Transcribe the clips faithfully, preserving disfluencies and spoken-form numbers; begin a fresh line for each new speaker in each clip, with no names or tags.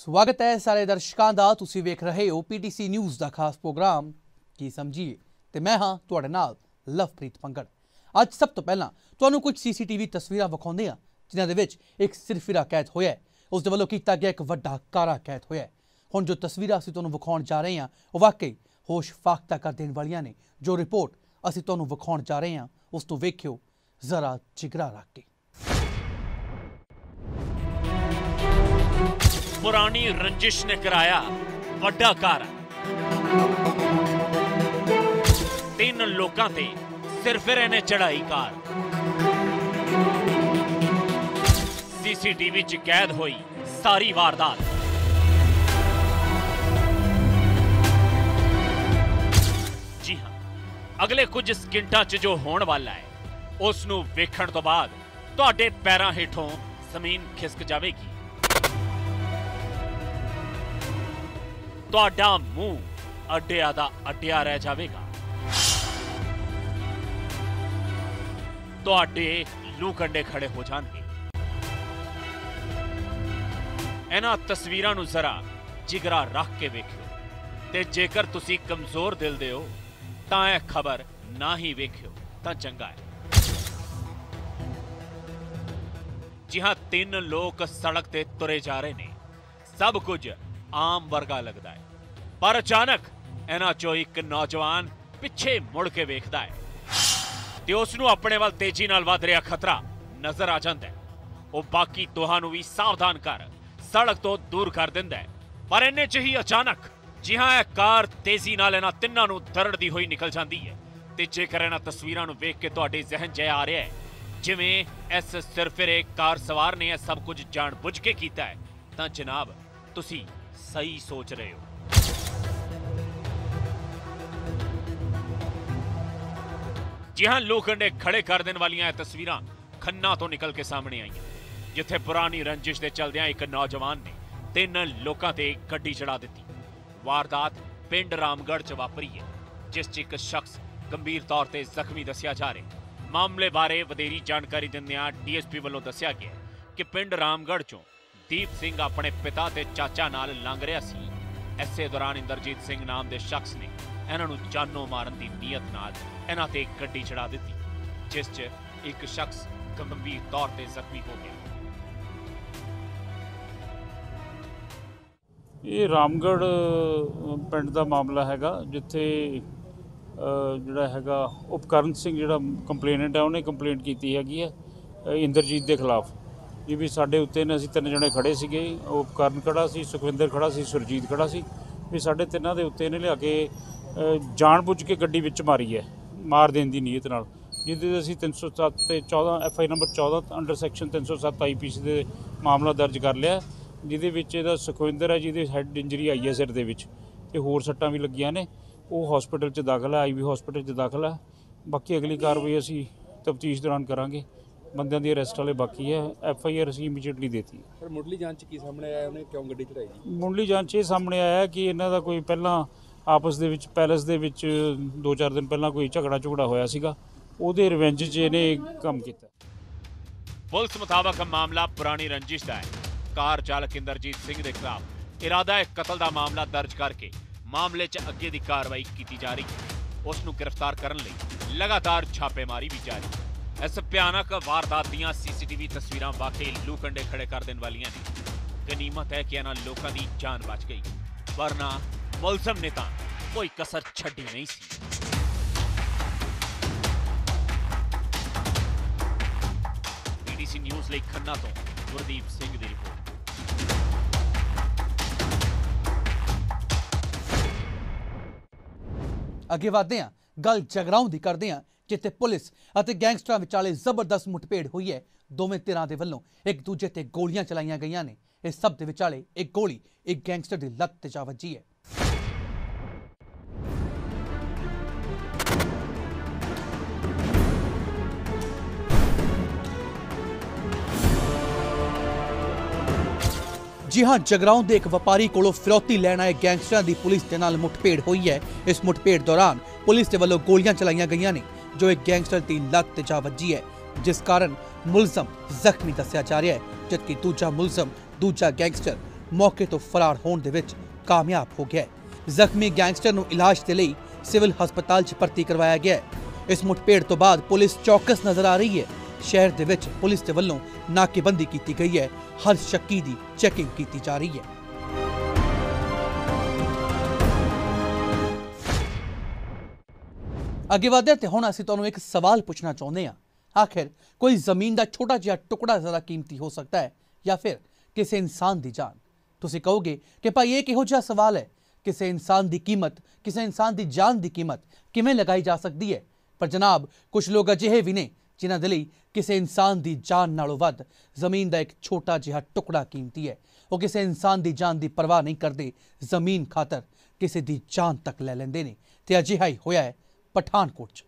स्वागत है सारे दर्शकों का। तुसी वेख रहे हो पीटीसी न्यूज़ का खास प्रोग्राम की समझिए ते मैं हाँ तुहाडे नाल लवप्रीत पंगड़। अज सब तो पहला तुहानूं कुछ सीसीटीवी तस्वीरां विखाउंदे हां जिन्हां दे विच एक सिरफिरा कैद होया है। उस दे वल्लों कीता गया एक वड्डा कारा कैद होया है। हुण जो तस्वीरां असीं तुहानूं विखाउण जा रहे हां वो वाकई होश फाख्ता कर देण वालियां ने। जो रिपोर्ट असीं तुहानूं विखाउण जा रहे हां उस तों वेखिओ जरा जिगरा रख के।
पुरानी रंजिश ने कराया वड्डा कारा। तीन लोकां ते सिरफिरे ने चढ़ाई कार। सीसीटीवी च कैद हुई सारी वारदात। जी हां, अगले कुछ सकिंटां च जो होण वाला है उस नूं वेखण तो बाद तुहाडे पैरां हेठों जमीन खिसक जावेगी। तुहाडा मूंह अड्डिया दा अड्डिया रह जाएगा। तुहाडे लू कंडे खड़े हो जाएंगे। इन्हां तस्वीरां नूं जरा जिगरा रख के वेखियो ते जेकर तुसी कमजोर दिल दे हो तां यह खबर ना ही वेखियो तां चंगा है। जी हां, तीन लोग सड़क ते तुरे जा रहे ने। सब कुछ आम वर्गा लगता है, पर अचानक इन्हां चों एक नौजवान पिछे मुड़ के वेखदा है ते उसनूं अपने वाल तेजी नाल वध रिहा खतरा नजर आ जांदा है। वो बाकी तुहानूं भी सावधान कर सड़क तो दूर कर दिंदा है, पर इन्ने च ही अचानक जी हां यह कार तेजी नाल इन्हां तिन्नां नूं दरड़दी होई निकल जांदी है। ते जेकर इन्हां तस्वीरां नूं वेख के तुहाडे जहन च आ रिहा है जिवें इस सिरफिरे कार सवार ने यह सब कुछ जान बुझ के कीता है, तां जनाब तुसी सही सोच रहे हो। जी हां, लोखंडे खड़े कर देने वाली तस्वीरां खन्ना तो निकल के सामने आई, जिथे पुरानी रंजिश के चलदियां एक नौजवान ने तीन लोगों ते गड्डी चढ़ा दी। वारदात पिंड रामगढ़ च वापरी है, जिस च एक शख्स गंभीर तौर पर जख्मी दसिया जा रहा है। मामले बारे वधेरी जानकारी दिंदियां डीएसपी वालों दसिया गया कि पिंड रामगढ़ चों दीप सिंह अपने पिता ते चाचा नाल लंघ रहा सी। इसे दौरान इंद्रजीत सिंह नाम के शख्स ने इन्हां नूं जानो मारन की नीयत नाल इन्हां ते गड्डी चढ़ा दी, जिस च एक शख्स गंभीर तौर पर जख्मी हो गया।
ये रामगढ़ पिंड का मामला हैगा, जिथे जिहड़ा हैगा उपकरण सिंह जिहड़ा कंप्लेनेंट है उन्हें कंप्लेंट की हैगी है इंद्रजीत के खिलाफ। जी भी साढ़े उत्ते ने असीं तीन जने खड़े सीगे, उपकरण खड़ा सी, सुखविंदर खड़ा सी, सुरजीत खड़ा सी। भी साढ़े तिन्नां दे उत्ते ने लिया के जान बुझ के गड्डी विच मारी है, मार देने की नीयत नाल, जिहदे असीं तीन सौ सत्त ते चौदह एफ आई नंबर चौदह अंडर सैक्शन तीन सौ सत्त आई पी सी दे मामला दर्ज कर लिया, जिहदे विच इहदा सुखविंदर है जिहदे हैड इंजरी आई है सिर दे विच ते होर सट्टां भी लगियां ने। वो हॉस्पिटल च दाखल है, आई वी हॉस्पिटल च दाखल है। बाकी अगली कार्रवाई असीं तफ्तीश दौरान करांगे। बंदियां दी अरेस्ट वाले बाकी है। एफ आई आर असीं इमीडिएटली देती है।
पर मुढ़ली जांच की सामने आया उन्हें क्यों गड्डी चढ़ाई?
मुढ़ली जांच ये सामने आया कि इन्हां दा कोई पहलां आपस दे विच पैलेस दे विच दो चार दिन पहलां कोई झगड़ा झुगड़ा होया सीगा, ਉਹਦੇ ਰਿਵੈਂਜ 'ਚ ਇਹਨੇ ਕੰਮ ਕੀਤਾ।
पुलिस मुताबिक मामला पुरानी रंजिश का है। कार चालक इंद्रजीत सिंह के खिलाफ इरादा एक कतल का मामला दर्ज करके मामले च अगे की कार्रवाई की जा रही है। उसनूं गिरफ्तार करने लई लगातार छापेमारी भी जारी है। इस भयानक वारदात दीयां सीसीटीवी तस्वीरां वाकई लू कंडे खड़े कर देने वालियां ने। गनीमत है कि इन्हां लोकां दी जान बच गई, वरना मुलजम ने तां कोई कसर छड्डी नहीं सी। पीटीसी न्यूज़ ਲਈ ਖੰਨਾ ਤੋਂ ਗੁਰਦੀਪ ਸਿੰਘ ਦੀ ਰਿਪੋਰਟ।
ਅੱਗੇ ਵਧਦੇ ਹਾਂ, ਗੱਲ ਜਗਰਾਉਂ ਦੀ ਕਰਦੇ ਹਾਂ, ਜਿੱਥੇ ਪੁਲਿਸ ਅਤੇ ਗੈਂਗਸਟਰਾਂ ਵਿਚਾਲੇ ਜ਼ਬਰਦਸਤ ਮੁਠਭੇੜ ਹੋਈ ਹੈ। ਦੋਵੇਂ ਧਿਰਾਂ ਦੇ ਵੱਲੋਂ ਇੱਕ ਦੂਜੇ ਤੇ ਗੋਲੀਆਂ ਚਲਾਈਆਂ ਗਈਆਂ ਨੇ। ਇਸ ਸਭ ਦੇ ਵਿਚਾਲੇ ਇੱਕ ਗੋਲੀ ਇੱਕ ਗੈਂਗਸਟਰ ਦੀ ਲੱਤ ਤੇ ਜਾ ਵੱਜੀ ਹੈ। जी हाँ, जगराउं के एक व्यापारी को फिरौती लैन आए गैंगस्टरां की पुलिस के नाल मुठभेड़ हुई है। इस मुठभेड़ दौरान पुलिस के वालों गोलियां चलाईयां गईयां ने, जो एक गैंगस्टर की लत ते जा वजी है, जिस कारण मुलजम जख्मी दस्या जा रहा है, जबकि दूजा मुलजम दूजा गैंगस्टर ਮੌਕੇ ਤੋਂ ਫਰਾਰ ਹੋਣ ਦੇ ਵਿੱਚ ਕਾਮਯਾਬ ਹੋ ਗਿਆ ਹੈ। ਜ਼ਖਮੀ ਗੈਂਗਸਟਰ ਨੂੰ ਇਲਾਜ ਦੇ ਲਈ ਸਿਵਲ ਹਸਪਤਾਲ 'ਚ ਭਰਤੀ ਕਰਵਾਇਆ ਗਿਆ ਹੈ। ਇਸ ਮੁठਭੇੜ ਤੋਂ ਬਾਅਦ ਪੁਲਿਸ ਚੌਕਸ ਨਜ਼ਰ ਆ ਰਹੀ ਹੈ। ਸ਼ਹਿਰ ਦੇ ਵਿੱਚ ਪੁਲਿਸ ਦੇ ਵੱਲੋਂ ਨਾਕੇਬੰਦੀ ਕੀਤੀ ਗਈ ਹੈ। ਹਰ ਸ਼ੱਕੀ ਦੀ ਚੈਕਿੰਗ ਕੀਤੀ ਜਾ ਰਹੀ ਹੈ। ਅੱਗੇ ਵਧਦੇ ਤੇ ਹੁਣ ਅਸੀਂ ਤੁਹਾਨੂੰ ਇੱਕ ਸਵਾਲ ਪੁੱਛਣਾ ਚਾਹੁੰਦੇ ਹਾਂ। ਆਖਿਰ ਕੋਈ ਜ਼ਮੀਨ ਦਾ ਛੋਟਾ ਜਿਹਾ ਟੁਕੜਾ ਜ਼ਿਆਦਾ ਕੀਮਤੀ ਹੋ ਸਕਦਾ ਹੈ ਜਾਂ ਫਿਰ ਕਿਸੇ ਇਨਸਾਨ ਦੀ ਜਾਨ? ਤੁਸੀਂ ਕਹੋਗੇ ਕਿ ਭਾਈ ਇਹ ਕਿਹੋ ਜਿਹਾ ਸਵਾਲ ਹੈ, ਕਿਸੇ ਇਨਸਾਨ ਦੀ ਕੀਮਤ, ਕਿਸੇ ਇਨਸਾਨ ਦੀ ਜਾਨ ਦੀ ਕੀਮਤ ਕਿਵੇਂ ਲਗਾਈ ਜਾ ਸਕਦੀ ਹੈ? ਪਰ ਜਨਾਬ, ਕੁਝ ਲੋਕ ਅਜਿਹੇ ਵੀ ਨੇ ਜਿਨ੍ਹਾਂ ਦੇ ਲਈ ਕਿਸੇ ਇਨਸਾਨ ਦੀ ਜਾਨ ਨਾਲੋਂ ਵੱਧ ਜ਼ਮੀਨ ਦਾ ਇੱਕ ਛੋਟਾ ਜਿਹਾ ਟੁਕੜਾ ਕੀਮਤੀ ਹੈ। ਉਹ ਕਿਸੇ ਇਨਸਾਨ ਦੀ ਜਾਨ ਦੀ ਪਰਵਾਹ ਨਹੀਂ ਕਰਦੇ, ਜ਼ਮੀਨ ਖਾਤਰ ਕਿਸੇ ਦੀ ਜਾਨ ਤੱਕ ਲੈ ਲੈਂਦੇ ਨੇ। ਤੇ ਅਜਿਹਾ ਹੀ ਹੋਇਆ ਹੈ ਪਠਾਨਕੋਟ 'ਚ।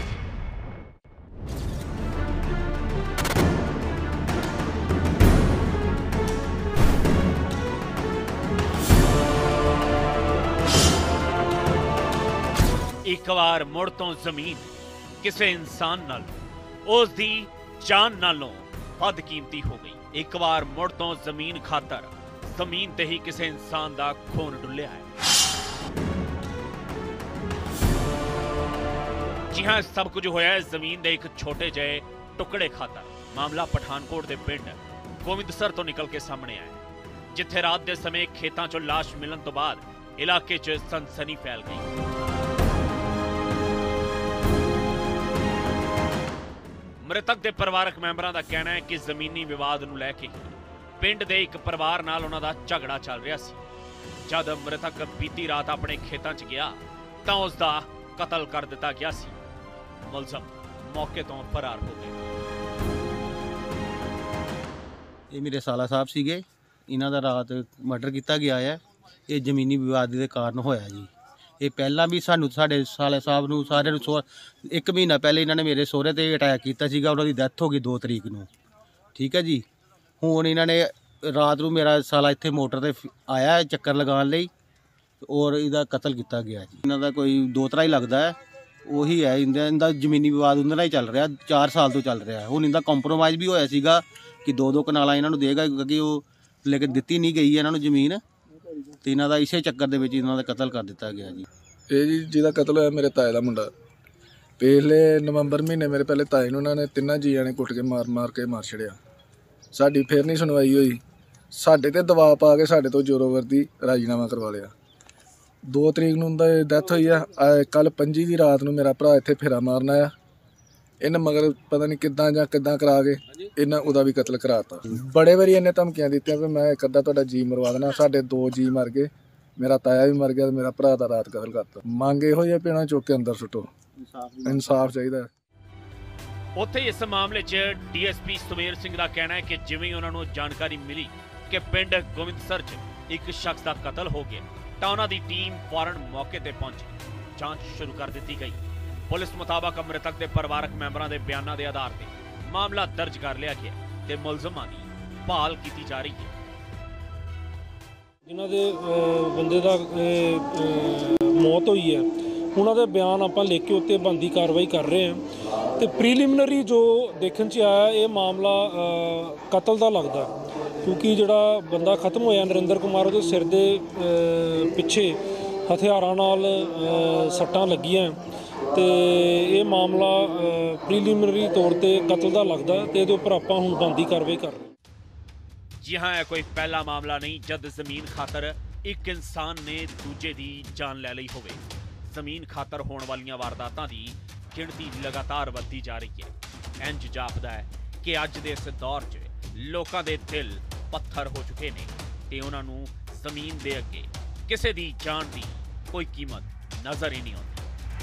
ਇੱਕ ਵਾਰ ਮੁੜ ਤੋਂ ਜ਼ਮੀਨ ਕਿਸੇ ਇਨਸਾਨ ਨਾਲ ਉਸ ਦੀ ਜਾਨ ਨਾਲੋਂ ਵੱਧ ਕੀਮਤੀ ਹੋ ਗਈ। ਇੱਕ ਵਾਰ ਮੁੜ ਤੋਂ ਜ਼ਮੀਨ ਖਾਤਰ ਜ਼ਮੀਨ ਤੇ ਹੀ ਕਿਸੇ ਇਨਸਾਨ ਦਾ ਖੂਨ ਡੁੱਲਿਆ ਹੈ। ਜੀ ਹਾਂ, ਸਭ ਕੁਝ ਹੋਇਆ ਹੈ ਜ਼ਮੀਨ ਦੇ ਇੱਕ ਛੋਟੇ ਜਿਹੇ ਟੁਕੜੇ ਖਾਤਰ। ਮਾਮਲਾ ਪਠਾਨਕੋਟ ਦੇ ਪਿੰਡ ਗੋਬਿੰਦਸਰ ਤੋਂ ਨਿਕਲ ਕੇ ਸਾਹਮਣੇ ਆਇਆ, ਜਿੱਥੇ ਰਾਤ ਦੇ ਸਮੇਂ ਖੇਤਾਂ 'ਚੋਂ ਲਾਸ਼ ਮਿਲਣ ਤੋਂ ਬਾਅਦ ਇਲਾਕੇ 'ਚ ਸਨਸਨੀ ਫੈਲ ਗਈ। ਮ੍ਰਿਤਕ ਦੇ ਪਰਿਵਾਰਕ ਮੈਂਬਰਾਂ ਦਾ ਕਹਿਣਾ ਹੈ ਕਿ ਜ਼ਮੀਨੀ ਵਿਵਾਦ ਨੂੰ ਲੈ ਕੇ ਪਿੰਡ ਦੇ ਇੱਕ ਪਰਿਵਾਰ ਨਾਲ ਉਹਨਾਂ ਦਾ ਝਗੜਾ ਚੱਲ ਰਿਹਾ ਸੀ। ਜਦ ਮ੍ਰਿਤਕ ਬੀਤੀ ਰਾਤ ਆਪਣੇ ਖੇਤਾਂ 'ਚ ਗਿਆ ਤਾਂ ਉਸ ਦਾ ਕਤਲ ਕਰ ਦਿੱਤਾ ਗਿਆ ਸੀ। ਮੁਲਜ਼ਮ ਮੌਕੇ ਤੋਂ ਫਰਾਰ ਹੋ ਗਏ।
ਇਹ ਮੇਰੇ ਸਾਲਾ ਸਾਹਿਬ ਸੀਗੇ, ਇਹਨਾਂ ਦਾ ਰਾਤ ਮਰਡਰ ਕੀਤਾ ਗਿਆ ਹੈ। ਇਹ ਜ਼ਮੀਨੀ ਵਿਵਾਦ ਦੇ ਕਾਰਨ ਹੋਇਆ ਜੀ। ਇਹ ਪਹਿਲਾਂ ਵੀ ਸਾਨੂੰ ਸਾਡੇ ਸਾਲੇ ਸਾਹਿਬ ਨੂੰ ਸਾਰਿਆਂ ਨੂੰ ਸੋ ਇੱਕ ਮਹੀਨਾ ਪਹਿਲੇ ਇਹਨਾਂ ਨੇ ਮੇਰੇ ਸਹੁਰੇ 'ਤੇ ਅਟੈਕ ਕੀਤਾ ਸੀਗਾ। ਉਹਨਾਂ ਦੀ ਡੈਥ ਹੋ ਗਈ ਦੋ ਤਰੀਕ ਨੂੰ, ਠੀਕ ਹੈ ਜੀ। ਹੁਣ ਇਹਨਾਂ ਨੇ ਰਾਤ ਨੂੰ ਮੇਰਾ ਸਾਲਾ ਇੱਥੇ ਮੋਟਰ 'ਤੇ ਆਇਆ ਚੱਕਰ ਲਗਾਉਣ ਲਈ ਔਰ ਇਹਦਾ ਕਤਲ ਕੀਤਾ ਗਿਆ ਜੀ। ਇਹਨਾਂ ਦਾ ਕੋਈ ਦੋਤਰਾ ਹੀ ਲੱਗਦਾ ਹੈ, ਉਹੀ ਹੈ। ਇਹਦਾ ਇਹਦਾ ਜ਼ਮੀਨੀ ਵਿਵਾਦ ਉਹਨਾਂ ਨਾਲ ਹੀ ਚੱਲ ਰਿਹਾ, ਚਾਰ ਸਾਲ ਤੋਂ ਚੱਲ ਰਿਹਾ। ਹੁਣ ਇਹਦਾ ਕੰਪਰੋਮਾਈਜ਼ ਵੀ ਹੋਇਆ ਸੀਗਾ ਕਿ ਦੋ ਦੋ ਕਨਾਲਾਂ ਇਹਨਾਂ ਨੂੰ ਦੇਗਾ, ਕਿਉਂਕਿ ਉਹ ਲੇਕਿਨ ਦਿੱਤੀ ਨਹੀਂ ਗਈ ਇਹਨਾਂ ਨੂੰ ਜ਼ਮੀਨ, ਤੇ ਇਹਨਾਂ ਦਾ ਇਸੇ ਚੱਕਰ ਦੇ ਵਿੱਚ ਇਹਨਾਂ ਦਾ ਕਤਲ ਕਰ ਦਿੱਤਾ ਗਿਆ ਜੀ।
ਇਹ ਜੀ ਜਿਹਦਾ ਕਤਲ ਹੋਇਆ ਮੇਰੇ ਤਾਏ ਦਾ ਮੁੰਡਾ। ਪਿਛਲੇ ਨਵੰਬਰ ਮਹੀਨੇ ਮੇਰੇ ਪਹਿਲੇ ਤਾਏ ਨੂੰ ਉਹਨਾਂ ਨੇ ਤਿੰਨਾਂ ਜੀਆਂ ਨੇ ਕੁੱਟ ਕੇ ਮਾਰ ਮਾਰ ਕੇ ਮਾਰ ਛੜਿਆ। ਸਾਡੀ ਫਿਰ ਨਹੀਂ ਸੁਣਵਾਈ ਹੋਈ। ਸਾਡੇ ਤੇ ਦਬਾਅ ਪਾ ਕੇ ਸਾਡੇ ਤੋਂ ਜ਼ੋਰੋਵਰਦੀ ਰਾਜੀਨਾਮਾ ਕਰਵਾ ਲਿਆ। ਦੋ ਤਰੀਕ ਨੂੰ ਦਾ ਡੈਥ ਹੋਈ ਆ। ਕੱਲ੍ਹ ਪੰਜੀ ਦੀ ਰਾਤ ਨੂੰ ਮੇਰਾ ਭਰਾ ਇੱਥੇ ਫੇਰਾ ਮਾਰਨ ਆਇਆ। ਇਹਨੇ ਮਗਰ ਪਤਾ ਨਹੀਂ ਕਿੱਦਾਂ ਜਾਂ ਕਿੱਦਾਂ ਕਰਾ ਕੇ ਇਹਨਾਂ ਉਹਦਾ ਵੀ ਕਤਲ ਕਰਾਤਾ। ਬੜੇ ਵਾਰੀ ਇਹਨੇ ਧਮਕੀਆਂ ਦਿੱਤੀਆਂ ਵੀ ਮੈਂ ਇੱਕ ਅੱਧਾ ਤੁਹਾਡਾ ਜੀ ਮਰਵਾ ਦੇਣਾ। ਸਾਡੇ ਦੋ ਜੀ ਮਰ ਗਏ, ਮੇਰਾ ਤਾਇਆ ਵੀ ਮਰ ਗਿਆ ਤੇ ਮੇਰਾ ਭਰਾ ਦਾ ਰਾਤ ਕਤਲ ਕਰਤਾ। ਮੰਗ ਇਹੋ ਹੀ ਪੀਣਾ ਚੁੱਕ ਕੇ ਅੰਦਰ ਸੁੱਟੋ, ਇਨਸਾਫ ਚਾਹੀਦਾ।
ਉੱਥੇ ਇਸ ਮਾਮਲੇ 'ਚ ਡੀਐਸਪੀ ਸੁਮੇਰ ਸਿੰਘ ਦਾ ਕਹਿਣਾ ਹੈ ਕਿ ਜਿਵੇਂ ਉਹਨਾਂ ਨੂੰ ਜਾਣਕਾਰੀ ਮਿਲੀ ਕਿ ਪਿੰਡ ਗੋਬਿੰਦਸਰ 'ਚ ਇੱਕ ਸ਼ਖਸ ਦਾ ਕਤਲ ਹੋ ਗਿਆ ਤਾਂ ਉਹਨਾਂ ਦੀ ਟੀਮ ਫੌਰਨ ਮੌਕੇ ਤੇ ਪਹੁੰਚੀ। ਜਾਂਚ ਸ਼ੁਰੂ ਕਰ ਦਿੱਤੀ ਗਈ। ਪੁਲਿਸ ਮੁਤਾਬਕ ਮ੍ਰਿਤਕ ਦੇ ਪਰਿਵਾਰਕ ਮੈਂਬਰਾਂ ਦੇ ਬਿਆਨਾਂ ਦੇ ਆਧਾਰ ਤੇ ਮਾਮਲਾ ਦਰਜ ਕਰ ਲਿਆ ਗਿਆ ਤੇ ਮੁਲਜ਼ਮਾਂ ਦੀ ਭਾਲ ਕੀਤੀ ਜਾ ਰਹੀ ਹੈ।
ਜਿਨ੍ਹਾਂ ਦੇ ਬੰਦੇ ਦਾ ਮੌਤ ਹੋਈ ਹੈ ਉਹਨਾਂ ਦੇ ਬਿਆਨ ਆਪਾਂ ਲਿਖ ਕੇ ਉੱਤੇ ਬਣਦੀ ਕਾਰਵਾਈ ਕਰ ਰਹੇ ਹਾਂ। ਤੇ ਪ੍ਰੀਲਿਮਿਨਰੀ ਜੋ ਦੇਖਣ 'ਚ ਆਇਆ ਇਹ ਮਾਮਲਾ ਕਤਲ ਦਾ ਲੱਗਦਾ, ਕਿਉਂਕਿ ਜਿਹੜਾ ਬੰਦਾ ਖਤਮ ਹੋਇਆ ਨਰਿੰਦਰ ਕੁਮਾਰ ਉਹਦੇ ਸਿਰ ਦੇ ਪਿੱਛੇ ਹਥਿਆਰਾਂ ਨਾਲ ਸੱਟਾਂ ਲੱਗੀਆਂ ਤੇ ਇਹ ਮਾਮਲਾ ਪ੍ਰੀਲਿਮਿਨਰੀ ਤੌਰ ਤੇ ਕਤਲ ਦਾ ਲੱਗਦਾ ਤੇ ਇਹਦੇ ਉੱਪਰ ਆਪਾਂ ਹੁਣ ਬਣਦੀ ਕਾਰਵਾਈ ਕਰ ਰਹੇ।
ਜੀ ਹਾਂ, ਇਹ ਕੋਈ ਪਹਿਲਾ ਮਾਮਲਾ ਨਹੀਂ ਜਦ ਜ਼ਮੀਨ ਖਾਤਰ ਇੱਕ ਇਨਸਾਨ ਨੇ ਦੂਜੇ ਦੀ ਜਾਨ ਲੈ ਲਈ ਹੋਵੇ। ਜ਼ਮੀਨ ਖਾਤਰ ਹੋਣ ਵਾਲੀਆਂ ਵਾਰਦਾਤਾਂ ਦੀ ਗਿਣਤੀ ਲਗਾਤਾਰ ਵੱਧਦੀ ਜਾ ਰਹੀ ਹੈ। ਇੰਜ ਜਾਪਦਾ ਹੈ ਕਿ ਅੱਜ ਦੇ ਇਸ ਦੌਰ 'ਚ ਲੋਕਾਂ ਦੇ ਦਿਲ ਪੱਥਰ ਹੋ ਚੁੱਕੇ ਨੇ ਤੇ ਉਹਨਾਂ ਨੂੰ ਜ਼ਮੀਨ ਦੇ ਅੱਗੇ ਕਿਸੇ ਦੀ ਜਾਨ ਦੀ ਕੋਈ ਕੀਮਤ ਨਜ਼ਰ ਹੀ ਨਹੀਂ ਆਉਂਦੀ।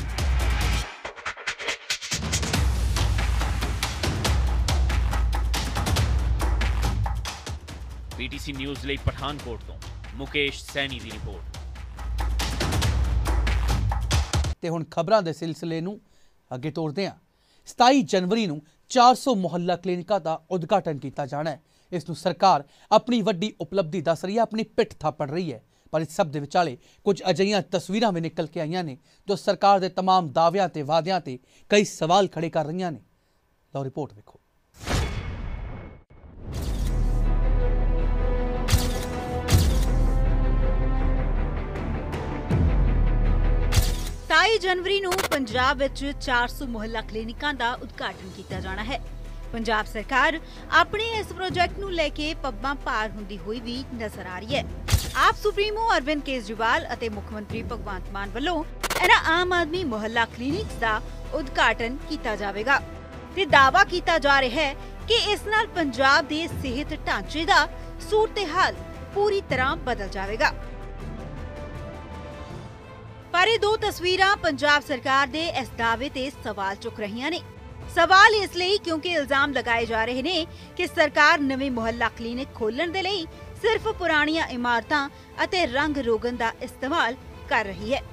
ਪੀਟੀਸੀ ਨਿਊਜ਼ ਲਈ ਪਠਾਨਕੋਟ ਤੋਂ ਮੁਕੇਸ਼ ਸੈਣੀ ਦੀ ਰਿਪੋਰਟ।
ਤੇ ਹੁਣ ਖਬਰਾਂ ਦੇ ਸਿਲਸਿਲੇ ਨੂੰ ਅੱਗੇ ਤੋਰਦੇ ਹਾਂ। ਸਤਾਈ ਜਨਵਰੀ ਨੂੰ ਚਾਰ ਸੌ ਮੁਹੱਲਾ ਕਲੀਨਿਕਾਂ ਦਾ ਉਦਘਾਟਨ ਕੀਤਾ ਜਾਣਾ ਹੈ। ਇਸ ਨੂੰ ਸਰਕਾਰ ਆਪਣੀ ਵੱਡੀ ਉਪਲਬਧੀ ਦੱਸ ਰਹੀ ਹੈ, ਆਪਣੀ ਪਿੱਠ ਥਾਪੜ ਰਹੀ ਹੈ। ਪਰ ਇਸ ਸਭ ਦੇ ਵਿਚਾਲੇ ਕੁਝ ਅਜਿਹੀਆਂ ਤਸਵੀਰਾਂ ਵੀ ਨਿਕਲ ਕੇ ਆਈਆਂ ਨੇ ਜੋ ਸਰਕਾਰ ਦੇ तमाम ਦਾਅਵਿਆਂ ਤੇ ਵਾਅਦਿਆਂ ਤੇ ਕਈ ਸਵਾਲ ਖੜੇ ਕਰ ਰਹੀਆਂ ਨੇ। ਲਓ ਰਿਪੋਰਟ ਵੇਖੋ।
बाई जनवरी ਨੂੰ ਪੰਜਾਬ ਵਿੱਚ ਚਾਰ सौ ਮੁਹੱਲਾ ਕਲੀਨਿਕਾਂ ਦਾ ਉਦਘਾਟਨ ਕੀਤਾ ਜਾਣਾ ਹੈ। ਪੰਜਾਬ ਸਰਕਾਰ ਆਪਣੇ ਇਸ ਪ੍ਰੋਜੈਕਟ ਨੂੰ ਲੈ ਕੇ ਪੱਬਾਂ ਭਾਰ ਹੁੰਦੀ ਹੋਈ ਵੀ ਨਜ਼ਰ ਆ ਰਹੀ ਹੈ। ਆਪ ਸੁਪਰੀਮੋ ਅਰਵਿੰਦ ਕੇਜਰੀਵਾਲ ਅਤੇ ਮੁੱਖ ਮੰਤਰੀ ਭਗਵੰਤ ਮਾਨ ਵੱਲੋਂ ਇਹਨਾਂ ਆਮ ਆਦਮੀ ਮੁਹੱਲਾ ਕਲੀਨਿਕਸ ਦਾ ਉਦਘਾਟਨ ਕੀਤਾ ਜਾਵੇਗਾ ਤੇ ਦਾਅਵਾ ਕੀਤਾ ਜਾ ਰਿਹਾ ਹੈ ਕਿ ਇਸ ਨਾਲ ਪੰਜਾਬ ਦੇ ਸਿਹਤ ਢਾਂਚੇ ਦਾ ਸੂਰਤ-ਏ-ਹਾਲ ਪੂਰੀ ਤਰ੍ਹਾਂ ਬਦਲ ਜਾਵੇਗਾ। पर ये दो तस्वीरां पंजाब सरकार दे इस दावे ते सवाल चुक रही ने। सवाल इसलिए क्योंकि इल्जाम लगाए जा रहे ने कि सरकार नवे मुहल्ला क्लीनिक खोलण दे लई सिर्फ पुरानियां इमारतां अते रंग रोगन दा इस्तेमाल कर रही है।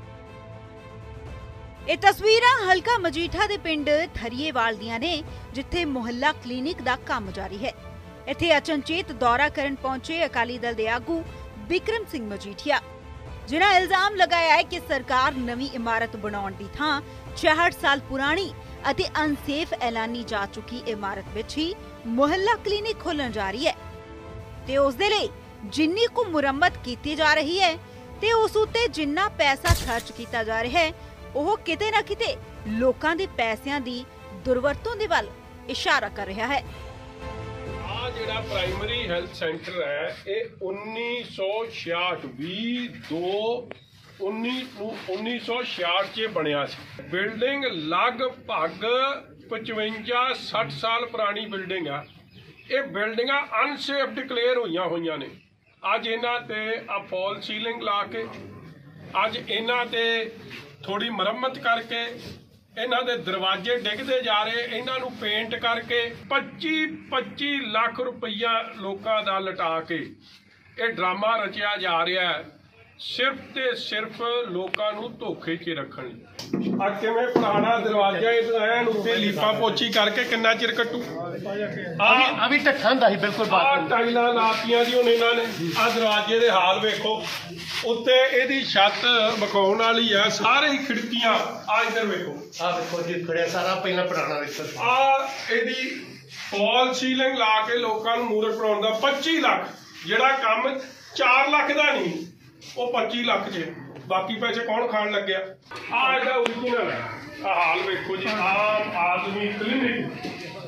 ये तस्वीरां हलका मजीठा दे पिंड थरीएवाल दियां ने, जिथे मुहल्ला क्लीनिक दा काम जारी है। इत्थे अचनचेत दौरा करन पहुंचे अकाली दल दे आगू बिक्रम सिंह मजीठिया, जिन्हें इल्जाम लगाया है कि सरकार नवी इमारत बनाउण दी थां छियासठ साल पुरानी अते अनसेफ ऐलानी जा चुकी इमारत विच ही मुहल्ला क्लीनिक खोलण जा रही है ते उस दे लई जिन्नी को मुरम्मत कीती जा रही है ते उस उत्ते जिन्ना पैसा खर्च कीता जा रहा है ओह किते ना किते लोकां दे पैसिਆਂ ਦੀ दुर्वरतों दे ਵੱਲ इशारा कर रहा है।
ਜਿਹੜਾ ਪ੍ਰਾਇਮਰੀ ਹੈਲਥ ਸੈਂਟਰ ਹੈ ਇਹ ਉੱਨੀ ਸੌ ਛਿਆਹਠ ਵੀਹ ਦੋ ਉੱਨੀ ਨੂੰ ਉੱਨੀ ਸੌ ਛਿਆਹਠ 'ਚ ਬਣਿਆ ਸੀ। ਬਿਲਡਿੰਗ ਲਗਭਗ ਪਚਵੰਜਾ ਸੱਠ ਸਾਲ ਪੁਰਾਣੀ ਬਿਲਡਿੰਗ ਆ। ਇਹ ਬਿਲਡਿੰਗਾਂ ਅਨਸੇਫ ਡਿਕਲੇਅਰ ਹੋਈਆਂ ਹੋਈਆਂ ਨੇ। ਅੱਜ ਇਹਨਾਂ ਤੇ ਆ ਫਾਲ ਸੀਲਿੰਗ ਲਾ ਕੇ ਅੱਜ ਇਹਨਾਂ ਤੇ ਥੋੜੀ ਮੁਰੰਮਤ ਕਰਕੇ ਇਹਨਾਂ ਦੇ ਦਰਵਾਜ਼ੇ ਡਿੱਗਦੇ ਜਾ ਰਹੇ, ਇਹਨਾਂ ਨੂੰ ਪੇਂਟ ਕਰਕੇ ਪੱਚੀ ਪੱਚੀ ਲੱਖ ਰੁਪਈਆ ਲੋਕਾਂ ਦਾ ਲਟਾ ਕੇ ਇਹ ਡਰਾਮਾ ਰਚਿਆ ਜਾ ਰਿਹਾ ਹੈ ਸਿਰਫ ਤੇ ਸਿਰਫ ਲੋਕਾਂ ਨੂੰ ਧੋਖੇ 'ਚ ਰੱਖਣ ਲਈ। ਆ ਕਿਵੇਂ ਪੁਰਾਣਾ ਦਰਵਾਜ਼ਾ ਐਨ ਉੱਤੇ ਲੀਪਾ ਪੋਚੀ ਕਰਕੇ ਕਿੰਨਾ ਚਿਰ ਕੱਟੂ। ਆ ਵੀ ਢੱਠਾਂ ਦਾ ਹੀ ਬਿਲਕੁਲ ਬਾਤ ਟਾਈਲਾਂ ਲਾਤੀਆਂ ਜੀ ਹੁਣ ਇਹਨਾਂ ਨੇ। ਆ ਦਰਵਾਜ਼ੇ ਦੇ ਹਾਲ ਵੇਖੋ, ਉੱਤੇ ਇਹਦੀ ਛੱਤ ਵਿਖਾਉਣ ਵਾਲੀ ਆ, ਸਾਰੇ ਹੀ ਖਿੜਕੀਆਂ ਆ ਇੱਧਰ ਵੇਖੋ, ਆ ਵੇਖੋ ਜੀ ਖੜਿਆ ਸਾਰਾ ਪਹਿਲਾਂ ਪੁਰਾਣਾ ਦੇਖੋ। ਆ ਇਹਦੀ ਫਾਲ ਸੀਲਿੰਗ ਲਾ ਕੇ ਲੋਕਾਂ ਨੂੰ ਮੂਰਖ ਬਣਾਉਣ ਦਾ ਪੱਚੀ ਲੱਖ, ਜਿਹੜਾ ਕੰਮ ਚਾਰ ਲੱਖ ਦਾ ਨਹੀਂ ਉਹ ਪੱਚੀ ਲੱਖ 'ਚ, ਬਾਕੀ ਪੈਸੇ ਕੌਣ ਖਾਣ ਲੱਗਿਆ। ਆ ਇਹਦਾ ਓਰੀਜਨਲ ਹੈ। ਆ ਹਾਲ ਵੇਖੋ ਜੀ, ਆਮ ਆਦਮੀ ਕਲੀਨਿਕ।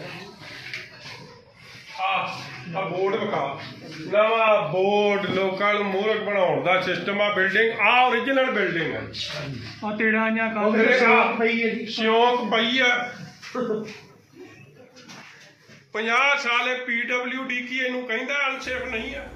ਆ ਆ ਬੋਰਡ ਵਿਖਾ, ਨਵਾਂ ਬੋਰਡ ਲੋਕਾਂ ਨੂੰ ਮੂਰਖ ਬਣਾਉਣ ਦਾ ਸਿਸਟਮ ਆ। ਬਿਲਡਿੰਗ ਆ ਓਰੀਜਨਲ ਬਿਲਡਿੰਗ ਹੈ। ਆ ਤੇੜਾ ਜਾਂ ਕੰਮ ਪਈ ਹੈ ਜੀ, ਸ਼ੌਕ ਪਈ ਆ। ਪੰਜਾਹ ਸਾਲ ਪੀ ਡਬਲਿਊ ਡੀ ਕੀ ਇਹਨੂੰ ਕਹਿੰਦਾ ਅਨਸੇਫ ਨਹੀਂ ਹੈ।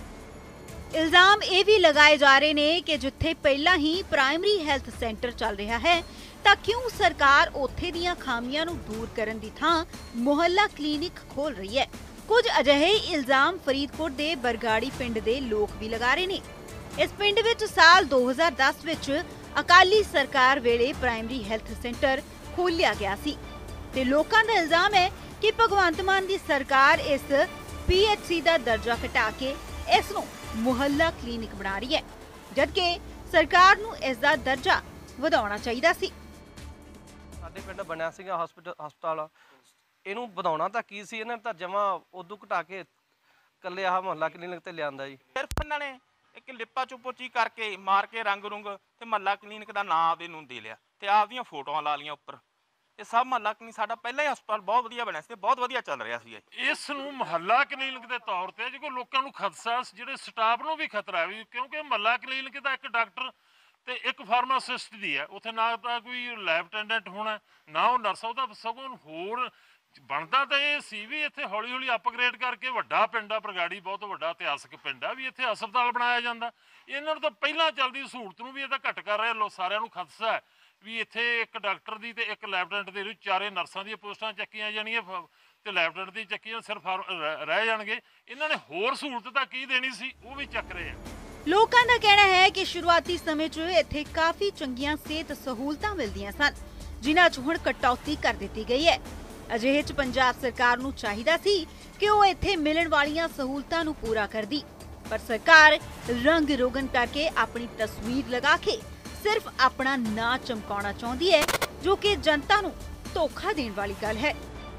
इल्जाम ये भी लगाए जा रहे ने कि जिथे पहला ही प्राइमरी हैल्थ सेंटर चल रहा है तां क्यों सरकार उत्थे दीयां खामियां नूं दूर करन दी थां मुहल्ला क्लीनिक खोल रही है। कुछ अजिहे इल्जाम फरीदकोट दे बरगाड़ी पिंड दे लोग भी लगा रहे ने। इस पिंड विच साल दो हज़ार दस विच अकाली सरकार वेले प्राइमरी हैल्थ सेंटर खोलिया गया सी ते लोकां दा इल्जाम है कि भगवंत मान दी सरकार इस पी एच सी दा दर्जा घटा के इस नूं ਮੁਹੱਲਾ ਕਲੀਨਿਕ ਬਣਾ ਰਹੀ ਹੈ, ਜਦਕਿ ਸਰਕਾਰ ਨੂੰ ਇਸ ਦਾ ਦਰਜਾ ਵਧਾਉਣਾ ਚਾਹੀਦਾ ਸੀ।
ਸਾਡੇ ਪਿੰਡ ਬਣਿਆ ਸੀਗਾ ਹਸਪੀਟਲ ਹਸਪਤਾਲ, ਇਹਨੂੰ ਵਧਾਉਣਾ ਤਾਂ ਕੀ ਸੀ, ਇਹਨਾਂ ਨੇ ਤਾਂ ਜਮਾ ਉਦੋਂ ਘਟਾ ਕੇ ਇਕੱਲੇ ਆਹ ਮੁਹੱਲਾ ਕਲੀਨਿਕ ਤੇ ਲਿਆਂਦਾ ਜੀ।
ਸਿਰਫ ਇਹਨਾਂ ਨੇ ਇੱਕ ਲਿਪਾ ਚੁਪੋਚੀ ਕਰਕੇ ਮਾਰ ਕੇ ਰੰਗ ਰੁੰਗ ਤੇ ਮੁਹੱਲਾ ਕਲੀਨਿਕ ਦਾ ਨਾਂ ਆਪਦੇ ਨੂੰ ਦੇ ਲਿਆ ਤੇ ਆਪਦੀਆਂ ਫੋਟੋਆਂ ਲਾ ਲੀਆਂ ਉੱਪਰ। ਇਹ ਸਭ ਮੁਹੱਲਾ ਕਲੀਨਿਕ ਸਾਡਾ ਪਹਿਲਾਂ ਹੀ ਹਸਪਤਾਲ ਬਹੁਤ ਵਧੀਆ ਬਣਿਆ ਸੀ, ਬਹੁਤ ਵਧੀਆ ਚੱਲ ਰਿਹਾ ਸੀ।
ਇਸ ਨੂੰ ਮੁਹੱਲਾ ਕਲੀਨਿਕ ਦੇ ਤੌਰ ਤੇ ਜੇ ਕੋਈ ਲੋਕਾਂ ਨੂੰ ਖਦਸ਼ਾ, ਜਿਹੜੇ ਸਟਾਫ ਨੂੰ ਵੀ ਖਤਰਾ ਹੈ ਵੀ, ਕਿਉਂਕਿ ਮੁਹੱਲਾ ਕਲੀਨਿਕ ਦਾ ਇੱਕ ਡਾਕਟਰ ਤੇ ਇੱਕ ਫਾਰਮਾਸਿਸਟ ਦੀ ਹੈ। ਉੱਥੇ ਨਾ ਤਾਂ ਕੋਈ ਲੈਬ ਅਟੈਂਡੈਂਟ ਹੋਣਾ, ਨਾ ਉਹ ਨਰਸ, ਉਹਦਾ ਸਗੋਂ ਹੋਰ ਬਣਦਾ ਤਾਂ ਇਹ ਸੀ ਵੀ ਇੱਥੇ ਹੌਲੀ ਹੌਲੀ ਅਪਗ੍ਰੇਡ ਕਰਕੇ ਵੱਡਾ ਪਿੰਡ ਆ ਬਰਗਾੜੀ, ਬਹੁਤ ਵੱਡਾ ਇਤਿਹਾਸਕ ਪਿੰਡ ਆ, ਵੀ ਇੱਥੇ ਹਸਪਤਾਲ ਬਣਾਇਆ ਜਾਂਦਾ। ਇਹਨਾਂ ਨੂੰ ਤਾਂ ਪਹਿਲਾਂ ਚੱਲਦੀ ਸਹੂਲਤ ਨੂੰ ਵੀ ਇਹ ਤਾਂ ਘੱਟ ਕਰ ਰਹੇ ਲੋ। ਸਾਰਿਆਂ ਨੂੰ ਖਦਸ਼ਾ ਹੈ ਵੀ ਇੱਥੇ ਇੱਕ ਡਾਕਟਰ ਦੀ ਤੇ ਇੱਕ ਲੈਫਟੀਨੈਂਟ ਦੇ ਵਿੱਚ ਚਾਰੇ ਨਰਸਾਂ ਦੀਆਂ ਪੋਸਟਾਂ ਚੱਕੀਆਂ ਜਾਣੀਆਂ ਤੇ ਲੈਫਟੀਨੈਂਟ ਦੀ ਚੱਕੀਆਂ ਸਿਰਫ ਰਹਿ ਜਾਣਗੇ। ਇਹਨਾਂ ਨੇ ਹੋਰ ਸਹੂਲਤ ਤਾਂ ਕੀ ਦੇਣੀ ਸੀ, ਉਹ ਵੀ ਚੱਕ ਰਹੇ ਆ।
ਲੋਕਾਂ ਦਾ ਕਹਿਣਾ ਹੈ ਕਿ ਸ਼ੁਰੂਆਤੀ ਸਮੇਂ 'ਚ ਇੱਥੇ ਕਾਫੀ ਚੰਗੀਆਂ ਸਿਹਤ ਸਹੂਲਤਾਂ ਮਿਲਦੀਆਂ ਸਨ, ਜਿਨ੍ਹਾਂ 'ਚ ਹੁਣ ਕਟੌਤੀ ਕਰ ਦਿੱਤੀ ਗਈ ਹੈ। ਅਜਿਹੇ 'ਚ ਪੰਜਾਬ ਸਰਕਾਰ ਨੂੰ ਚਾਹੀਦਾ ਸੀ ਕਿ ਉਹ ਇੱਥੇ ਮਿਲਣ ਵਾਲੀਆਂ ਸਹੂਲਤਾਂ ਨੂੰ ਪੂਰਾ ਕਰਦੀ, ਪਰ ਸਰਕਾਰ ਰੰਗ ਰੋਗਨ ਕਰਕੇ ਆਪਣੀ ਤਸਵੀਰ ਲਗਾ ਕੇ सिर्फ अपना ना चमकाना चाहती है, जो कि जनता नूं धोखा देने वाली गल है।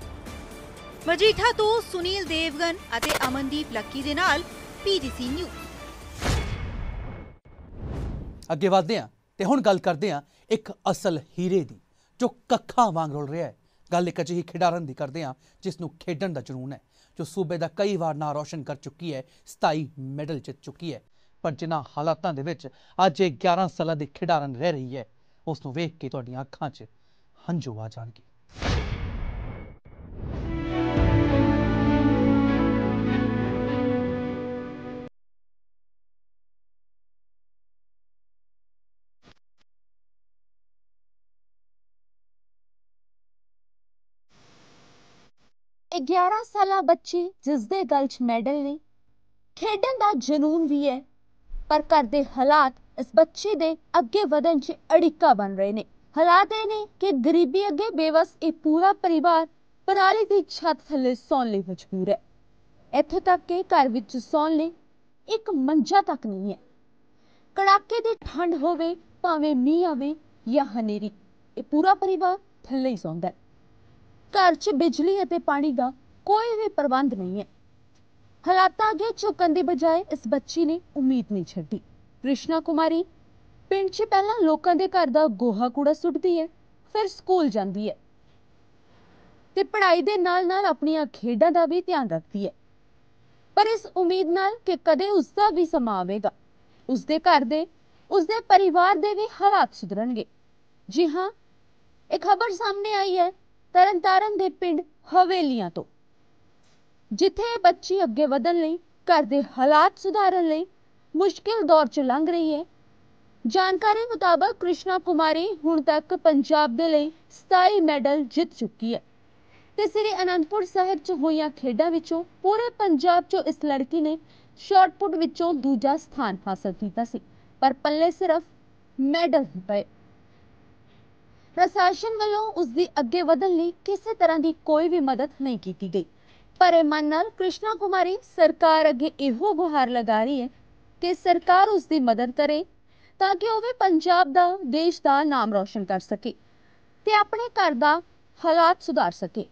मजीठा तो सुनील देवगन अते अमनदीप लक्की दे नाल पी टी सी न्यूज़।
अगे वधदे हां, ਤੇ ਹੁਣ ਗੱਲ ਕਰਦੇ ਹਾਂ ਇੱਕ ਅਸਲ ਹੀਰੇ ਦੀ ਜੋ ਕੱਖਾਂ ਵਾਂਗ ਰੁਲ ਰਿਹਾ ਹੈ। ਗੱਲ ਇੱਕ ਅਜਿਹੀ ਖਿਡਾਰਨ ਦੀ ਕਰਦੇ ਹਾਂ ਜਿਸ ਨੂੰ ਖੇਡਣ ਦਾ ਜਨੂਨ ਹੈ, ਜੋ ਸੂਬੇ ਦਾ ਕਈ ਵਾਰ ਨਾਂ ਰੋਸ਼ਨ ਕਰ ਚੁੱਕੀ ਹੈ, ਸਤਾਈ ਮੈਡਲ ਜਿੱਤ ਚੁੱਕੀ ਹੈ। ਪਰ ਜਿਨ੍ਹਾਂ ਹਾਲਾਤਾਂ ਦੇ ਵਿੱਚ ਅੱਜ ਇਹ ਗਿਆਰਾਂ ਸਾਲਾਂ ਦੀ ਖਿਡਾਰਨ ਰਹਿ ਰਹੀ ਹੈ, ਉਸ ਨੂੰ ਵੇਖ ਕੇ ਤੁਹਾਡੀਆਂ ਅੱਖਾਂ 'ਚ ਹੰਝੂ ਆ ਜਾਣਗੇ।
ਗਿਆਰਾਂ ਸਾਲਾ ਬੱਚੀ ਜਿਸ ਦੇ ਗਲ 'ਚ ਮੈਡਲ ਨੇ, ਖੇਡਣ ਦਾ ਜਨੂਨ ਵੀ ਹੈ, ਪਰ ਘਰ ਦੇ ਹਾਲਾਤ ਇਸ ਬੱਚੀ ਦੇ ਅੱਗੇ ਵਧਣ 'ਚ ਅੜਿੱਕਾ ਬਣ ਰਹੇ ਨੇ। ਹਾਲਾਤ ਇਹ ਨੇ ਕਿ ਗਰੀਬੀ ਅੱਗੇ ਬੇਵਸ ਇਹ ਪੂਰਾ ਪਰਿਵਾਰ ਪਰਾਲੀ ਦੀ ਛੱਤ ਥੱਲੇ ਸੌਣ ਲਈ ਮਜਬੂਰ ਹੈ। ਇੱਥੋਂ ਤੱਕ ਕਿ ਘਰ ਵਿੱਚ ਸੌਣ ਲਈ ਇੱਕ ਮੰਜਾ ਤੱਕ ਨਹੀਂ ਹੈ। ਕੜਾਕੇ ਦੀ ਠੰਡ ਹੋਵੇ, ਭਾਵੇਂ ਮੀਂਹ ਆਵੇ ਜਾਂ ਹਨੇਰੀ, ਇਹ ਪੂਰਾ ਪਰਿਵਾਰ ਥੱਲੇ ਹੀ ਸੌਂਦਾ ਹੈ। ਘਰ 'ਚ ਬਿਜਲੀ ਅਤੇ ਪਾਣੀ ਦਾ ਕੋਈ ਵੀ ਪ੍ਰਬੰਧ ਨਹੀਂ ਹੈ। ਹਾਲਾਤਾਂ ਅੱਗੇ ਝੁਕਣ ਦੀ ਬਜਾਏ ਇਸ ਬੱਚੀ ਨੇ ਉਮੀਦ ਨਹੀਂ ਛੱਡੀ। ਕ੍ਰਿਸ਼ਨਾ ਕੁਮਾਰੀ ਪਿੰਡ 'ਚ ਪਹਿਲਾਂ ਲੋਕਾਂ ਦੇ ਘਰ ਦਾ ਗੋਹਾ ਕੂੜਾ ਸੁੱਟਦੀ ਹੈ, ਫਿਰ ਸਕੂਲ ਜਾਂਦੀ ਹੈ ਤੇ ਪੜ੍ਹਾਈ ਦੇ ਨਾਲ ਨਾਲ ਆਪਣੀਆਂ ਖੇਡਾਂ ਦਾ ਵੀ ਧਿਆਨ ਰੱਖਦੀ ਹੈ, ਪਰ ਇਸ ਉਮੀਦ ਨਾਲ ਕਿ ਕਦੇ ਉਸਦਾ ਵੀ ਸਮਾਂ ਆਵੇਗਾ, ਉਸਦੇ ਘਰ ਦੇ, ਉਸਦੇ ਪਰਿਵਾਰ ਦੇ ਵੀ ਹਾਲਾਤ ਸੁਧਰਨਗੇ। ਜੀ ਹਾਂ, ਇਹ ਖਬਰ ਸਾਹਮਣੇ ਆਈ ਹੈ ਤਰਨਤਾਰਨ ਦੇ ਪਿੰਡ ਹਵੇਲੀਆਂ ਤੋਂ, ਜਿੱਥੇ ਇਹ ਬੱਚੀ ਅੱਗੇ ਵਧਣ ਲਈ, ਘਰ ਦੇ ਹਾਲਾਤ ਸੁਧਾਰਨ ਲਈ ਮੁਸ਼ਕਿਲ ਦੌਰ 'ਚ ਲੰਘ ਰਹੀ ਹੈ। ਜਾਣਕਾਰੀ ਮੁਤਾਬਕ ਕ੍ਰਿਸ਼ਨਾ ਕੁਮਾਰੀ ਹੁਣ ਤੱਕ ਪੰਜਾਬ ਦੇ ਲਈ ਸਤਾਈ ਮੈਡਲ ਜਿੱਤ ਚੁੱਕੀ ਹੈ ਤੇ ਸ੍ਰੀ ਅਨੰਦਪੁਰ ਸਾਹਿਬ 'ਚ ਹੋਈਆਂ ਖੇਡਾਂ ਵਿੱਚੋਂ ਪੂਰੇ ਪੰਜਾਬ 'ਚੋਂ ਇਸ ਲੜਕੀ ਨੇ ਸ਼ਾਟਪੁੱਟ ਵਿੱਚੋਂ ਦੂਜਾ ਸਥਾਨ ਹਾਸਲ ਕੀਤਾ ਸੀ, ਪਰ ਪੱਲੇ ਸਿਰਫ ਮੈਡਲ ਹੀ ਪਏ। ਪ੍ਰਸ਼ਾਸਨ ਵੱਲੋਂ ਉਸਦੀ ਅੱਗੇ ਵਧਣ ਲਈ ਕਿਸੇ ਤਰ੍ਹਾਂ ਦੀ ਕੋਈ ਵੀ ਮਦਦ ਨਹੀਂ ਕੀਤੀ ਗਈ। ਭਰੇ ਮਨ ਨਾਲ ਕ੍ਰਿਸ਼ਨਾ ਕੁਮਾਰੀ ਸਰਕਾਰ ਅੱਗੇ ਇਹੋ ਗੁਹਾਰ ਲਗਾ ਰਹੀ ਹੈ ਕਿ ਸਰਕਾਰ ਉਸਦੀ ਮਦਦ ਕਰੇ ਤਾਂ ਕਿ ਉਹ ਵੀ ਪੰਜਾਬ ਦਾ, ਦੇਸ਼ ਦਾ ਨਾਮ ਰੋਸ਼ਨ ਕਰ ਸਕੇ ਤੇ ਆਪਣੇ ਘਰ ਦਾ ਹਾਲਾਤ ਸੁਧਾਰ ਸਕੇ।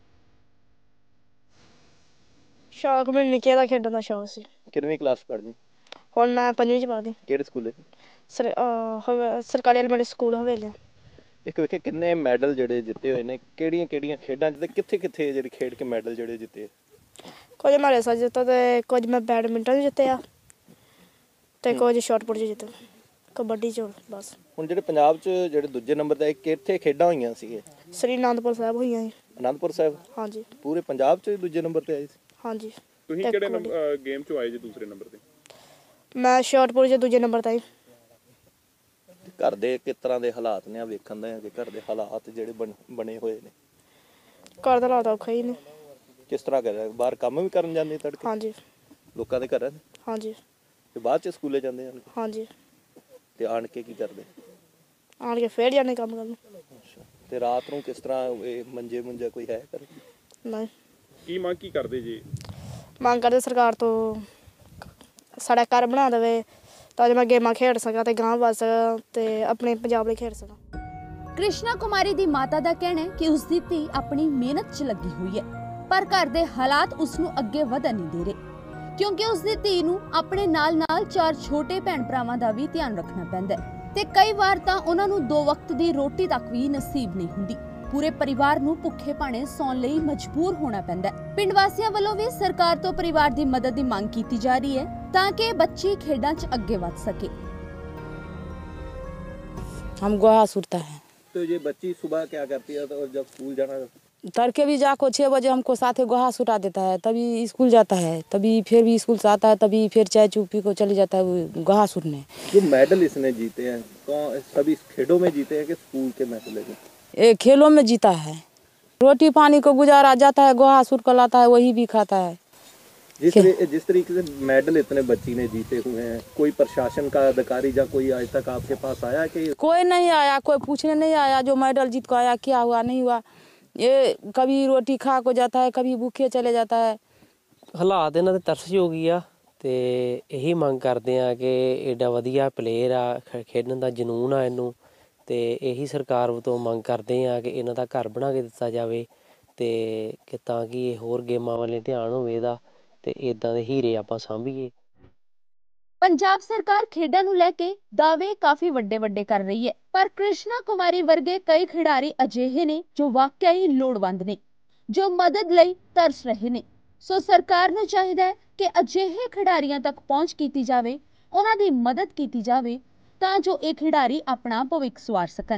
ਸ਼ੌਕ ਮੈਨੂੰ ਨਿੱਕੇ ਦਾ ਖੇਡਣ ਦਾ ਸ਼ੌਕ ਸੀ।
ਕਿੰਨਵੀਂ ਕਲਾਸ ਪੜ੍ਹਦੀ?
ਹੁਣ ਮੈਂ ਪੰਜਵੀਂ 'ਚ ਪੜ੍ਹਦੀ।
ਕਿਹੜੇ ਸਕੂਲੇ?
ਸਰ ਅਹ ਸਰਕਾਰੀ ਐਲੀਮੈਂਟਰੀ ਸਕੂਲ ਹਵੇਲੀਆਂ।
ਇੱਕ ਵੇਖੇ ਕਿੰਨੇ ਮੈਡਲ ਜਿਹੜੇ ਜਿੱਤੇ ਹੋਏ ਨੇ, ਕਿਹੜੀਆਂ ਕਿਹੜੀਆਂ ਖੇਡਾਂ 'ਚ ਤੇ ਕਿੱਥੇ ਕਿੱਥੇ ਜਿਹੜੇ ਖੇਡ ਕੇ ਮੈਡਲ ਜਿਹੜੇ ਜਿੱਤੇ?
ਕੁਝ ਮਾਰੇ ਸਾ ਜਿੱਤਾ ਤੇ ਕੁਝ ਮੈਂ ਬੈਡਮਿੰਟਨ 'ਚ ਜਿੱਤਿਆ ਤੇ ਕੁਝ ਸ਼ਾਟਪੁੱਟ 'ਚ ਜਿੱਤੇ, ਕਬੱਡੀ 'ਚ ਬਸ।
ਹੁਣ ਜਿਹੜੇ ਪੰਜਾਬ 'ਚ ਜਿਹੜੇ ਦੂਜੇ ਨੰਬਰ ਤੇ ਕਿੱਥੇ ਖੇਡਾਂ ਹੋਈਆਂ ਸੀਗੇ?
ਸ੍ਰੀ ਅਨੰਦਪੁਰ ਸਾਹਿਬ ਹੋਈਆਂ ਸੀ।
ਅਨੰਦਪੁਰ ਸਾਹਿਬ?
ਹਾਂਜੀ।
ਪੂਰੇ ਪੰਜਾਬ 'ਚ ਦੂਜੇ ਨੰਬਰ ਤੇ ਆਏ ਸੀ?
ਹਾਂਜੀ।
ਤੁਸੀਂ ਕਿਹੜੇ ਨੰਬਰ ਗੇਮ 'ਚ ਆਏ ਜੀ ਦੂਸਰੇ ਨੰਬਰ ਤੇ?
ਮੈਂ ਸ਼ਾਟਪੁੱਟ 'ਚ ਦੂਜੇ ਨੰਬਰ ਤੇ ਆਈ।
ਘਰ ਦੇ ਕਿਸ ਤਰ੍ਹਾਂ ਦੇ ਹਾਲਾਤ ਨੇ, ਆ ਵੇਖਣ ਦਾ ਕਿ ਘਰ ਦੇ ਹਾਲਾਤ ਜਿਹੜੇ ਬਣੇ ਹੋਏ ਨੇ?
ਘਰ ਦਾ ਹਾਲਾਤ ਔਖਾ ਹੀ ਨੇ।
ਕਿਸ ਤਰ੍ਹਾਂ ਕਰ ਬਾਹਰ ਕੰਮ ਵੀ ਕਰਨ ਜਾਂਦੇ ਤੜਕੇ?
ਹਾਂਜੀ।
ਲੋਕਾਂ ਦੇ ਘਰਾਂ?
ਹਾਂਜੀ।
ਤੇ ਬਾਅਦ 'ਚ ਸਕੂਲੇ ਜਾਂਦੇ ਹਨ?
ਹਾਂਜੀ।
ਤੇ ਆਣ ਕੇ ਕੀ ਕਰਦੇ?
ਆਣ ਕੇ ਫੇਰ ਜਾਂਦੇ ਕੰਮ ਕਰਨ।
ਤੇ ਰਾਤ ਨੂੰ ਕਿਸ ਤਰ੍ਹਾਂ ਇਹ ਮੰਜੇ ਮੁੰਜਾ ਕੋਈ ਹੈ ਕਰ?
ਨਹੀਂ।
ਕੀ ਮੰਗ ਕੀ ਕਰਦੇ ਜੀ?
ਮੰਗ ਕਰਦੇ ਸਰਕਾਰ ਤੋਂ ਸਾਡਾ ਘਰ ਬਣਾ ਦੇਵੇ ਤਾਂ ਜੋ ਮੈਂ ਗੇਮਾਂ ਖੇਡ ਸਕਾਂ ਤੇ ਗਾਂਹ ਵੱਧ ਸਕਾਂ ਤੇ ਆਪਣੇ ਪੰਜਾਬ ਲਈ ਖੇਡ ਸਕਾਂ।
ਕ੍ਰਿਸ਼ਨਾ ਕੁਮਾਰੀ ਦੀ ਮਾਤਾ ਦਾ ਕਹਿਣਾ ਹੈ ਕਿ ਉਸਦੀ ਧੀ ਆਪਣੀ ਮਿਹਨਤ 'ਚ ਲੱਗੀ ਹੋਈ ਹੈ, ਪਰ ਘਰ ਦੇ ਹਾਲਾਤ ਉਸ ਨੂੰ ਅੱਗੇ ਵਧਣ ਨਹੀਂ ਦੇ ਰਹੇ, ਕਿਉਂਕਿ ਉਸਦੀ ਧੀ ਨੂੰ ਆਪਣੇ ਨਾਲ-ਨਾਲ ਚਾਰ ਛੋਟੇ ਭੈਣ ਭਰਾਵਾਂ ਦਾ ਵੀ ਧਿਆਨ ਰੱਖਣਾ ਪੈਂਦਾ ਹੈ ਤੇ ਕਈ ਵਾਰ ਤਾਂ ਉਹਨਾਂ ਨੂੰ ਦੋ ਵਕਤ ਦੀ ਰੋਟੀ ਤੱਕ ਵੀ ਨਸੀਬ ਨਹੀਂ ਹੁੰਦੀ। ਪੂਰੇ ਪਰਿਵਾਰ ਨੂੰ ਭੁੱਖੇ ਭਾਣੇ ਸੌਣ ਲਈ ਮਜਬੂਰ ਹੋਣਾ ਪੈਂਦਾ ਹੈ। ਪਿੰਡ ਵਾਸੀਆਂ ਵੱਲੋਂ ਵੀ ਸਰਕਾਰ ਤੋਂ ਪਰਿਵਾਰ ਦੀ ਮਦਦ ਦੀ ਮੰਗ ਕੀਤੀ ਜਾ ਰਹੀ ਹੈ ਤਾਂ ਕਿ ਬੱਚੀ ਖੇਡਾਂ 'ਚ ਅੱਗੇ ਵਧ ਸਕੇ।
हम गोहा सूटता है।
तो ये बच्ची सुबह क्या करती है और जब स्कूल जाना?
तड़के भी जाको छः बजे हमको साथे गोहा सुटा देता है, तभी स्कूल जाता है, तभी फिर भी स्कूल से आता है, तभी फिर चाय चूप पी को चले जाता है गोहा सूटने।
जो मेडल इसने जीते हैं कौन सभी खेलों में जीते हैं कि स्कूल के मैडल है?
ये खेलों में जीता है। रोटी पानी को गुजारा जाता है, गोहा सूट कर लाता है, वही भी खाता है।
जिस तरी, जिस तरीके से मेडल इतने बच्ची ने जीते हुए हैं, कोई प्रशासन का अधिकारी या कोई आज तक आपके पास आया कि?
कोई नहीं आया, कोई पूछने नहीं आया जो मेडल जीत को आया क्या हुआ नहीं हुआ। ये कभी रोटी खा को जाता है, कभी भूखे चले जाता है।
ਹਾਲਾਤ ਇਹਨਾਂ ਦੇ ਤਰਸਯੋਗੀ ਆ ਤੇ ਇਹੀ ਮੰਗ ਕਰਦੇ ਆ ਕਿ ਏਡਾ ਵਧੀਆ ਪਲੇਅਰ ਆ, ਖੇਡਣ ਦਾ ਜਨੂਨ ਆ ਇਹਨੂੰ, ਤੇ ਇਹੀ ਸਰਕਾਰ ਤੋਂ ਮੰਗ ਕਰਦੇ ਆ ਕਿ ਇਹਨਾਂ ਦਾ ਘਰ ਬਣਾ ਕੇ ਦਿੱਤਾ ਜਾਵੇ ਤੇ ਕਿ ਤਾਂ ਕਿ ਇਹ ਹੋਰ ਗੇਮਾਂ ਵੱਲ ਧਿਆਨ ਹੋਵੇ ਇਹਦਾ ਤੇ ਇਦਾਂ ਦੇ ਹੀਰੇ ਆਪਾਂ ਸਾਂਭੀਏ।
ਪੰਜਾਬ ਸਰਕਾਰ ਖੇਡਾਂ ਨੂੰ ਲੈ ਕੇ ਦਾਅਵੇ ਕਾਫੀ ਵੱਡੇ ਵੱਡੇ ਕਰ ਰਹੀ ਹੈ, ਪਰ ਕ੍ਰਿਸ਼ਨਾ ਕੁਮਾਰੀ ਵਰਗੇ ਕਈ ਖਿਡਾਰੀ ਅਜਿਹੇ ਨੇ ਜੋ ਵਾਕਿਆ ਹੀ ਲੋੜਵੰਦ ਨੇ, ਜੋ ਮਦਦ ਲਈ ਤਰਸ ਰਹੇ ਨੇ। ਸੋ ਸਰਕਾਰ ਨੂੰ ਚਾਹੀਦਾ ਹੈ ਕਿ ਅਜਿਹੇ ਖਿਡਾਰੀਆਂ ਤੱਕ ਪਹੁੰਚ ਕੀਤੀ ਜਾਵੇ, ਉਹਨਾਂ ਦੀ ਮਦਦ ਕੀਤੀ ਜਾਵੇ ਤਾਂ ਜੋ ਇਹ ਖਿਡਾਰੀ ਆਪਣਾ ਭਵਿੱਖ ਸਵਾਰ ਸਕਣ।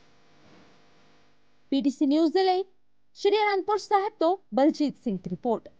ਪੀਟੀਸੀ ਨਿਊਜ਼ ਦੇ ਲਈ ਸ਼੍ਰੀ ਅਨੰਦਪੁਰ ਸਾਹਿਬ ਤੋਂ ਬਲਜੀਤ ਸਿੰਘ ਦੀ ਰਿਪੋਰਟ।